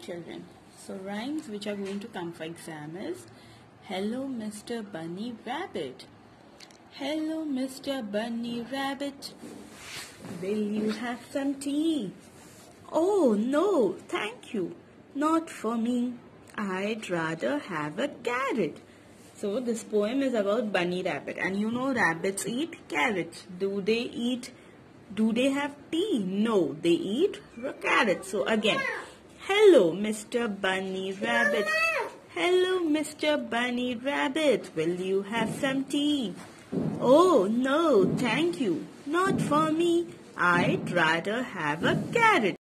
children. So rhymes which are going to come for exam is Hello Mr. Bunny Rabbit. Hello Mr. Bunny Rabbit. Will you have some tea? Oh no, thank you. Not for me. I'd rather have a carrot. So this poem is about Bunny Rabbit, and you know rabbits eat carrots. Do they have tea? No, they eat carrots. So again, hello Mr. Bunny Rabbit. Hello Mr. Bunny Rabbit. Will you have some tea? Oh no, thank you. Not for me. I'd rather have a carrot.